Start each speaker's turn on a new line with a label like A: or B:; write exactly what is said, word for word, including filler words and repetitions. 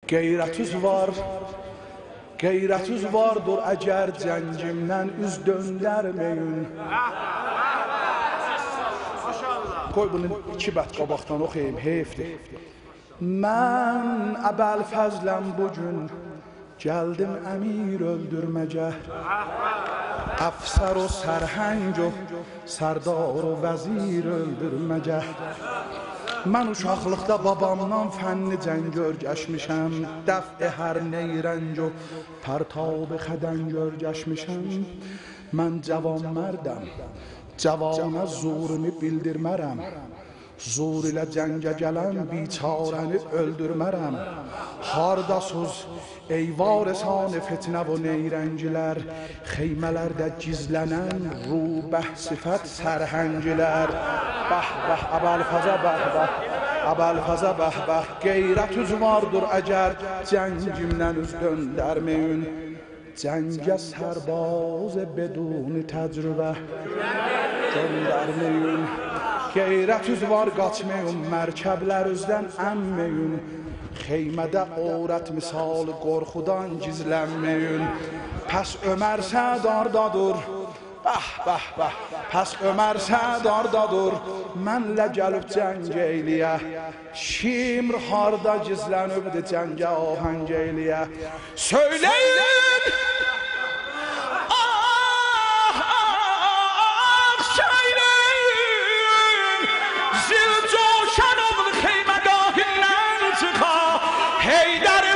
A: Qeyrətüz var, qeyrətüz vardır əgər cəngimdən üz döndərməyin. Qoy bunu iki bət qabaqdan oxuyayım, heyfdir. Mən Əbəlfəzləm bugün gəldim əmir öldürməcə. Əfsər o sərhəng o sərdar o vəzir öldürməcə. Mən uşaqlıqda babamdan fənni cəng görgəşmişəm. Dəf-i hər neyrənc o pərtab xədəng görgəşmişəm. Mən cavan mərdəm, cavana zurumu bildirmərəm. Zur ilə cəngə gələn biçarəni öldürmərəm. Hardasız ey varisanı fitnə və neyrəngilər, xeymələrdə gizlənən rubəh sifət sərhəngilər. Bəh bəh Əbəlfəzə bəh bəh, Əbəlfəzə bəh bəh. Qeyrətüz vardır əgər cəngimdən üz döndərməyin. Cəngə sərbaz bedun təcrübə göndərməyin. Qeyrətüz var qaçmayın, mərkəblər üzdən əmməyin. Xeymədə orət misal qorxudan gizlənməyin. Pəs Ömər sədardadır, bəh bəh bəh. Pəs Ömər sədardadır, mənlə gəlib cəng eyliyə. Şimr harda gizlənibdi cəngə ahəng eyliyə. Söyləyin! Hey, that